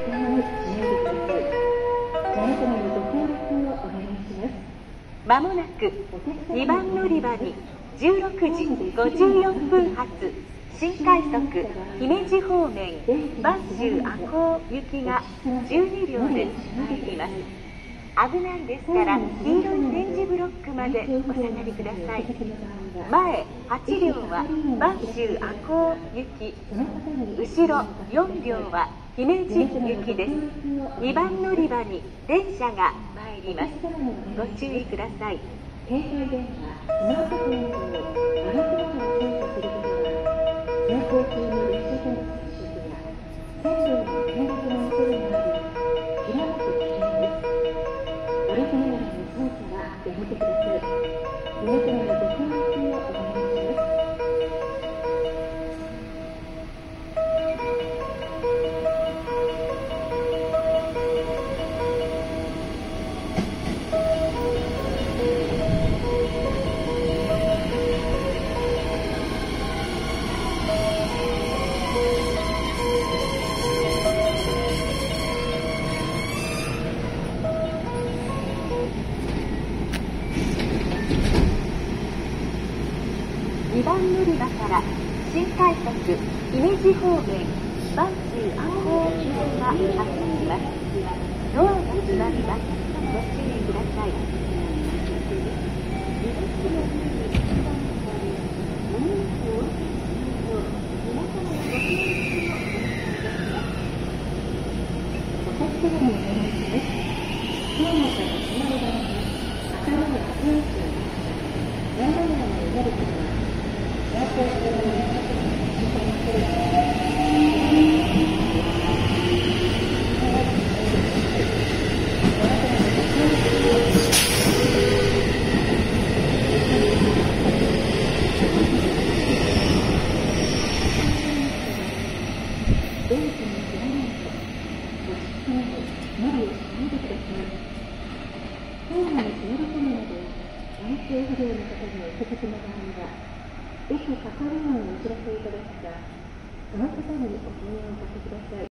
まもなく2番乗り場に16時54分発新快速姫路方面播州赤穂行きが12両で参ります。危ないですから黄色い点字ブロックまでお下がりください。前8両は播州赤穂行き、後ろ4両は姫路行きです。2番乗り場に電車が参ります。ご注意ください。 携帯電話、スマートフォン等あなたが操作することは走行中の列車との接触や線路への転落の恐れがあり極めて危険です。あなたながらの操作はやめてください。皆様のご協力をお願いします。 2番乗り場から新快速姫路方面播州赤穂行きが走ります。ドアが閉まります。ご注意ください。ぜひ係員にお知らせいただくか、その方にお声をおかけください。